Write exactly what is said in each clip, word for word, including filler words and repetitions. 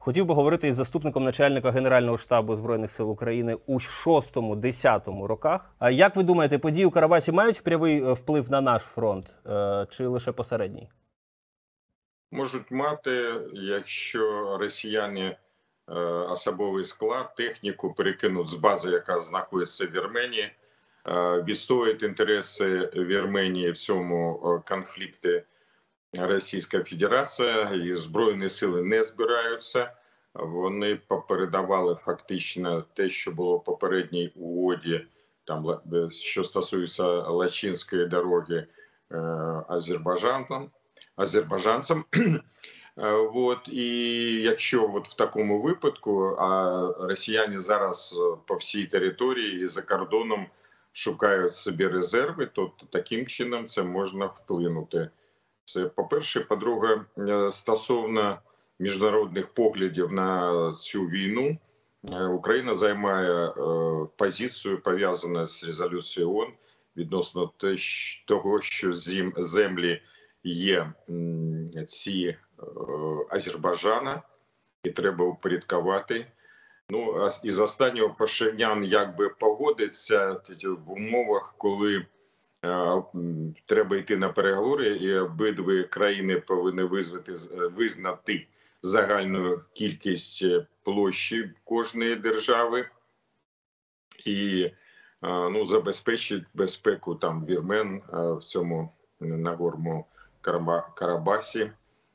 Хотів би говорити із заступником начальника Генерального штабу Збройних сил України у шостому-десятому роках. А як ви думаєте, події у Карабасі мають прямий вплив на наш фронт чи лише посередній? Можуть мати, якщо росіяни особовий склад, техніку перекинуть з бази, яка знаходиться в Вірменії, відстоюють інтереси Вірменії в цьому конфлікті Російська Федерація, і Збройні сили не збираються. Вони попередавали фактично те, що було в попередній угоді, там, що стосується Лачинської дороги Азербайджаном, азербайджанцям. От, і якщо от в такому випадку, а росіяни зараз по всій території і за кордоном шукають собі резерви, то таким чином це можна вплинути. Це по-перше. По-друге, стосовно міжнародних поглядів на цю війну, Україна займає позицію, пов'язану з резолюцією ООН, відносно того, що землі є ці Азербайджана, і треба упорядкувати. Ну, із останнього Пашинян якби погодиться в умовах, коли е, треба йти на переговори, і обидві країни повинні визнати, визнати загальну кількість площі кожної держави і е, ну, забезпечити безпеку там вірмен е, в цьому Нагорному Карабасі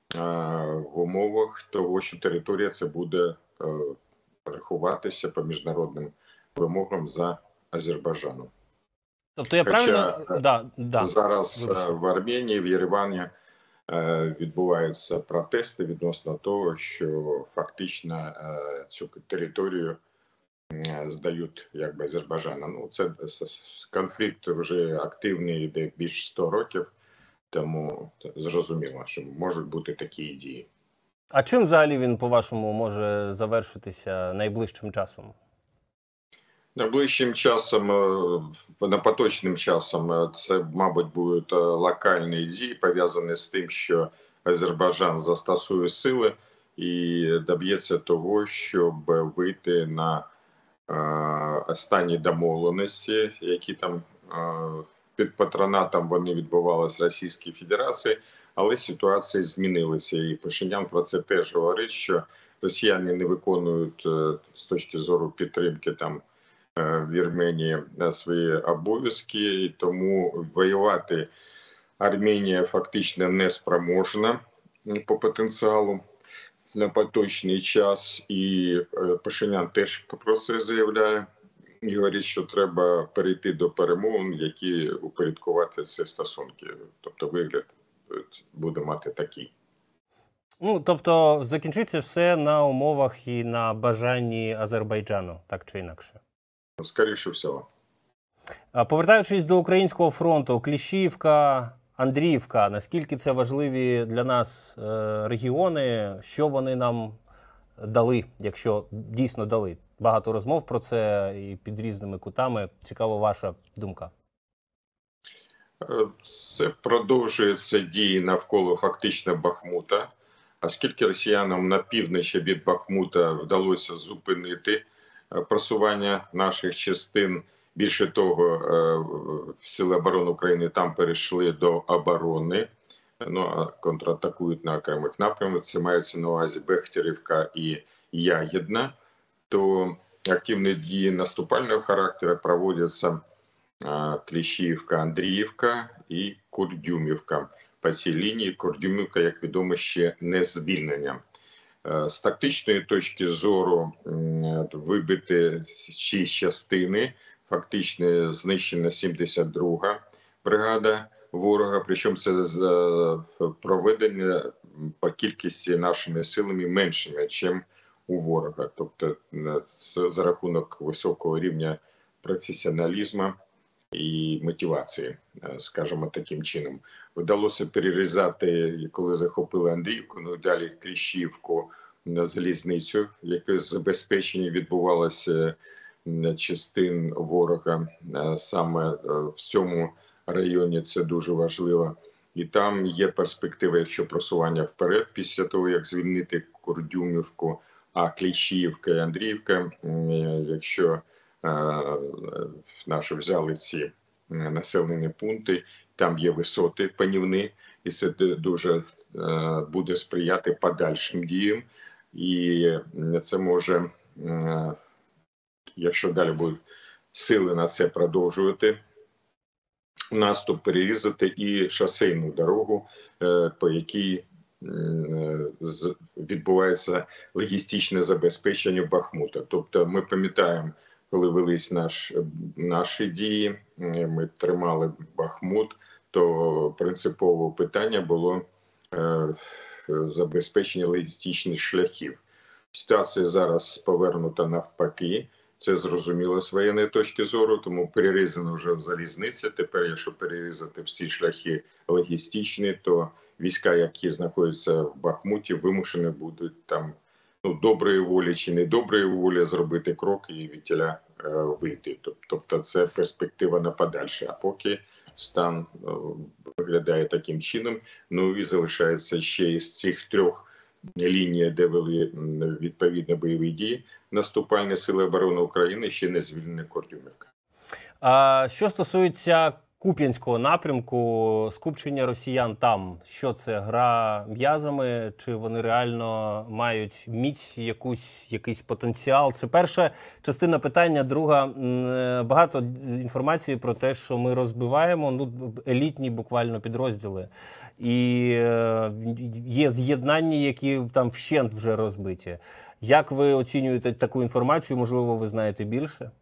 в умовах того, що територія це буде рахуватися по міжнародним вимогам за Азербайджаном. Тобто я Хоча правильно... Да, да. зараз Вибачте. в Арменії, в Єревані відбуваються протести відносно того, що фактично цю територію здають якби Азербайджану. Ну, це конфлікт вже активний, йде більш сто років. Тому зрозуміло, що можуть бути такі дії. А чим взагалі він, по-вашому, може завершитися найближчим часом? Найближчим часом, поточним часом, це, мабуть, будуть локальні дії, пов'язані з тим, що Азербайджан застосує сили і доб'ється того, щоб вийти на останні домовленості, які там під патронатом вони відбувалися Російської Федерації, але ситуація змінилася. І Пашинян про це теж говорить, що росіяни не виконують з точки зору підтримки там в Вірменії свої обов'язки, і тому воювати Арменія фактично не спроможна по потенціалу на поточний час. І Пашинян теж про це заявляє. І говорить, що треба перейти до перемовин, які упорядкувати ці стосунки. Тобто вигляд буде мати такий. Ну, тобто закінчиться все на умовах і на бажанні Азербайджану, так чи інакше? Скоріше всього. Повертаючись до українського фронту, Кліщіївка, Андріївка, наскільки це важливі для нас регіони, що вони нам дали, якщо дійсно дали? Багато розмов про це і під різними кутами. Цікава ваша думка. Це продовжується дії навколо фактично Бахмута. Оскільки росіянам на півночі від Бахмута вдалося зупинити просування наших частин, більше того, Сили оборони України там перейшли до оборони, ну, а контратакують на окремих напрямках, це мається на увазі Бехтерівка і Ягідна, то активні дії наступального характеру проводяться Кліщіївка, Андріївка і Курдюмівка. По цій лінії Курдюмівка, як відомо, ще не звільнення. З тактичної точки зору вибити шість частини, фактично знищена сімдесят друга бригада ворога, причому це проведення по кількості нашими силами меншими, ніж у ворога. Тобто за рахунок високого рівня професіоналізму і мотивації, скажімо, таким чином. Вдалося перерізати, коли захопили Андріївку, ну далі Кліщіївку, на залізницю, яке забезпечення відбувалося частин ворога саме в цьому районі, це дуже важливо. І там є перспектива, якщо просування вперед, після того, як звільнити Курдюмівку, А Кліщіївка і Андріївка, якщо наші взяли ці населені пункти, там є висоти панівні, і це дуже буде сприяти подальшим діям. І це може, якщо далі будуть сили на це продовжувати наступ, перерізати і шосейну дорогу, по якій відбувається логістичне забезпечення Бахмута. Тобто ми пам'ятаємо, коли велись наш, наші дії, ми тримали Бахмут, то принципове питання було е, забезпечення логістичних шляхів. Ситуація зараз повернута навпаки. Це зрозуміло з воєнної точки зору, тому перерізана вже залізниця. Тепер, якщо перерізати всі шляхи логістичні, то війська, які знаходяться в Бахмуті, вимушені будуть там, ну, доброї волі чи недоброї волі зробити крок і відтіля е, вийти. Тобто це перспектива на подальше. А поки стан е, виглядає таким чином, ну і залишається ще із цих трьох ліній, де вели відповідно бойові дії, наступальні сили оборони України, ще не звільнена Курдюмівка. А що стосується Куп'янського напрямку, скупчення росіян там, що це, гра м'язами, чи вони реально мають міць, якусь, якийсь потенціал? Це перша частина питання. Друга, багато інформації про те, що ми розбиваємо, ну, елітні буквально підрозділи. І є з'єднання, які там вщент вже розбиті. Як ви оцінюєте таку інформацію? Можливо, ви знаєте більше?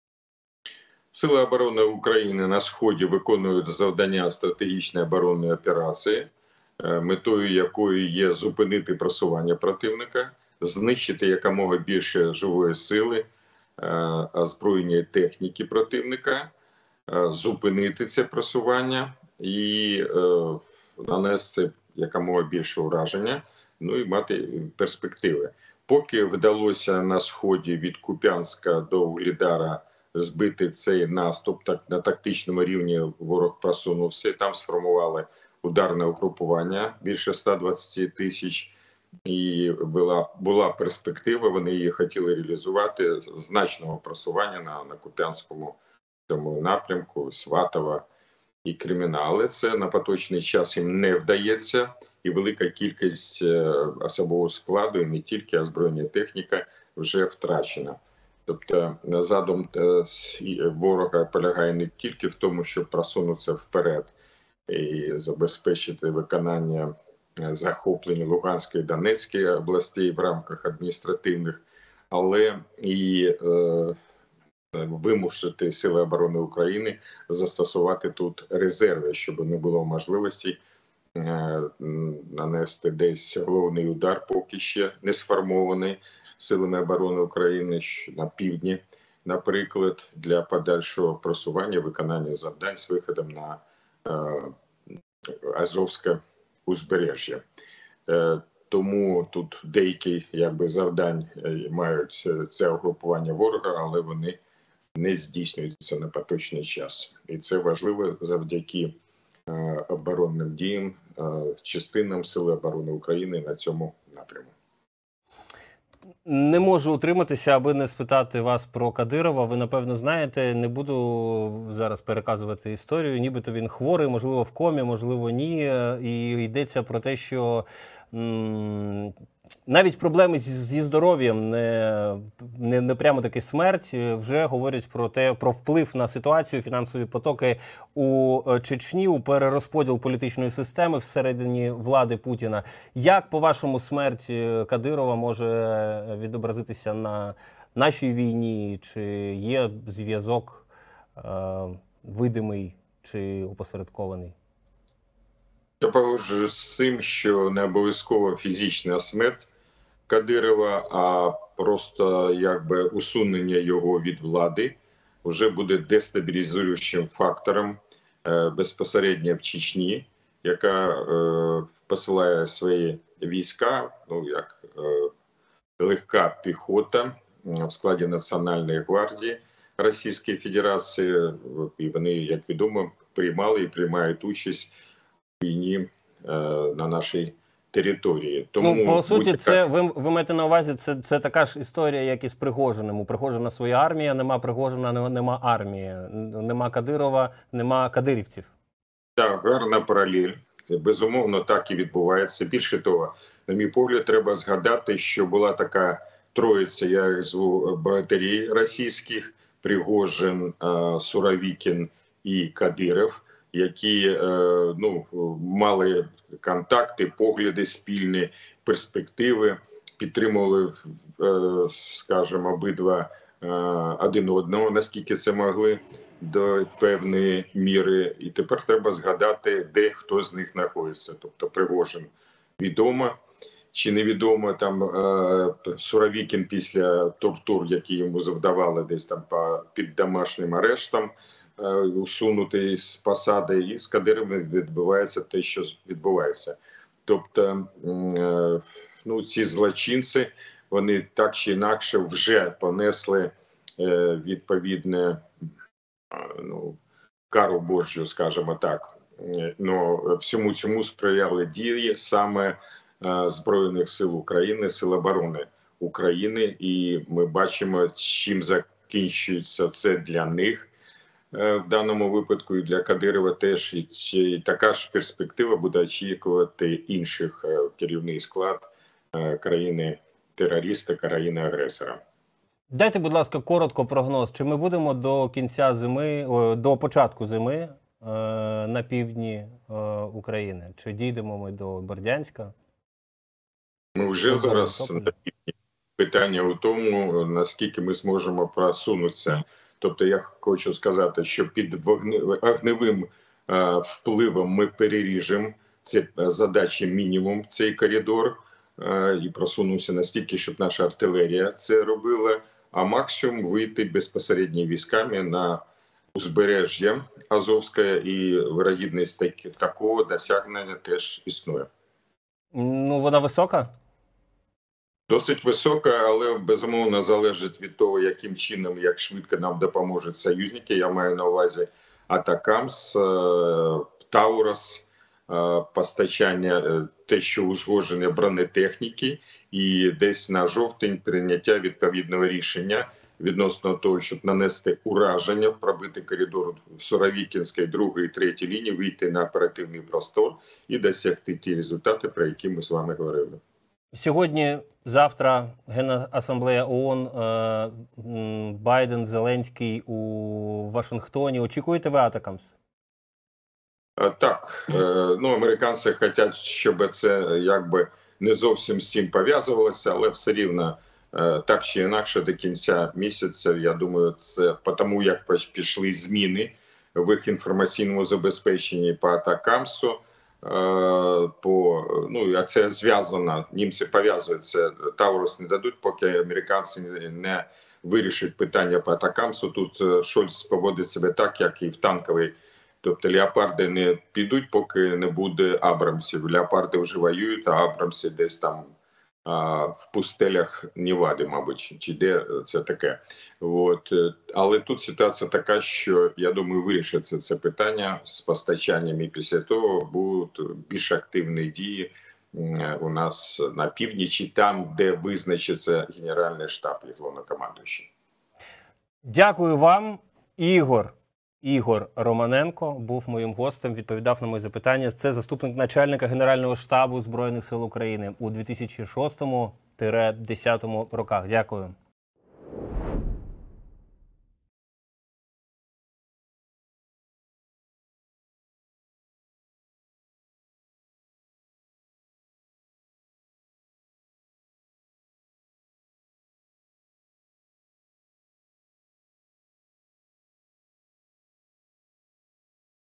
Сили оборони України на Сході виконують завдання стратегічної оборонної операції, метою якої є зупинити просування противника, знищити якомога більше живої сили, озброєння техніки противника, зупинити це просування і нанести якомога більше ураження, ну і мати перспективи. Поки вдалося на Сході від Куп'янська до Вугледара збити цей наступ, так на тактичному рівні ворог просунувся, там сформували ударне угрупування більше ста двадцяти тисяч, і була, була перспектива, вони її хотіли реалізувати, значного просування на, на Куп'янському цьому напрямку, Сватова і Креміна. Але це на поточний час їм не вдається, і велика кількість особового складу, і не тільки озброєння техніка, вже втрачена. Тобто задум ворога полягає не тільки в тому, щоб просунутися вперед і забезпечити виконання захоплення Луганської і Донецької областей в рамках адміністративних, але і е, вимусити Сили оборони України застосувати тут резерви, щоб не було можливості е, нанести десь головний удар, поки ще не сформований Силами оборони України на півдні, наприклад, для подальшого просування, виконання завдань з виходом на е, Азовське узбережжя. Е, тому тут деякі, якби, завдань мають це угрупування ворога, але вони не здійснюються на поточний час. І це важливо завдяки е, оборонним діям, е, частинам Сили оборони України на цьому напрямку. Не можу утриматися, аби не спитати вас про Кадирова. Ви, напевно, знаєте, не буду зараз переказувати історію. Нібито він хворий, можливо, в комі, можливо, ні. І йдеться про те, що м навіть проблеми зі здоров'ям, не, не, не прямо таки смерть, вже говорять про те, про вплив на ситуацію, фінансові потоки у Чечні, у перерозподіл політичної системи всередині влади Путіна. Як, по-вашому, смерть Кадирова може відобразитися на нашій війні? Чи є зв'язок е, видимий чи опосередкований? Я погоджуюсь з цим, що не обов'язково фізична смерть Кадирова, а просто якби усунення його від влади вже буде дестабілізуючим фактором е, безпосередньо в Чечні, яка е, посилає свої війська, ну як е, легка піхота в складі Національної гвардії Російської Федерації, і вони, як відомо, приймали і приймають участь в війні е, на нашій території. Тому ну, по суті, будь-яка... це ви, ви маєте на увазі, це, це така ж історія, як і з Пригожиним. У Пригожина своя армія, нема Пригожина, нема, нема армії, нема Кадирова, нема кадирівців. Так, гарна паралель. Безумовно, так і відбувається. Більше того, на мій погляд, треба згадати, що була така троїця, я їх зву богатирів російських, Пригожин, Суровікін і Кадиров, які ну, мали контакти, погляди спільні, перспективи, підтримували, скажімо, обидва один одного, наскільки це могли, до певної міри. І тепер треба згадати, де хто з них знаходиться. Тобто Пригожин відомо чи невідомо, там Суровікін після тортур, які йому завдавали десь там під домашнім арештом, усунутий з посади, і з Кадировим відбувається те, що відбувається. Тобто, ну, ці злочинці, вони так чи інакше вже понесли відповідне, ну, кару Божю, скажімо так. Но всьому цьому сприяли дії саме Збройних сил України, Сил оборони України, і ми бачимо, чим закінчується це для них в даному випадку, і для Кадирова теж. І така ж перспектива буде очікувати інших керівний склад країни-терориста, країни-агресора. Дайте, будь ласка, коротко прогноз. Чи ми будемо до кінця зими, до початку зими на півдні України? Чи дійдемо ми до Бердянська? Ми вже до зараз на півдні. Питання у тому, наскільки ми зможемо просунутися. Тобто я хочу сказати, що під вогневим впливом ми переріжемо, це задача мінімум, цей коридор, і просунувся настільки, щоб наша артилерія це робила, а максимум вийти безпосередньо військами на узбережжя Азовське, і вирогідність такого досягнення теж існує. Ну, вона висока? Досить висока, але безумовно залежить від того, яким чином, як швидко нам допоможуть союзники. Я маю на увазі Атакамс, Таурос, постачання, те, що узгодження бронетехніки, і десь на жовтень прийняття відповідного рішення відносно того, щоб нанести ураження, пробити коридор в Суровікінській, другій, третій лінії, вийти на оперативний простор і досягти ті результати, про які ми з вами говорили. Сьогодні, завтра Генасамблея ООН, Байден, Зеленський у Вашингтоні. Очікуєте ви Атакамс? Так. Ну, американці хочуть, щоб це якби не зовсім з цим пов'язувалося, але все рівно так чи інакше до кінця місяця, я думаю, це тому, як пішли зміни в їх інформаційному забезпеченні по Атакамсу, по, ну, а це зв'язано, німці пов'язуються, Таурус не дадуть, поки американці не вирішать питання по Атакамсу. Тут Шольц поводить себе так, як і в танковій. Тобто леопарди не підуть, поки не буде Абрамсів. Леопарди вже воюють, а Абрамси десь там а, в пустелях Невади, мабуть, чи де це таке. От. Але тут ситуація така, що, я думаю, вирішиться це питання з постачанням, і після того будуть більш активні дії у нас на північі, там, де визначиться Генеральний штаб і головнокомандуючий. Дякую вам, Ігор. Ігор Романенко був моїм гостем, відповідав на мої запитання. Це заступник начальника Генерального штабу Збройних сил України у дві тисячі шостому - дві тисячі десятому роках. Дякую.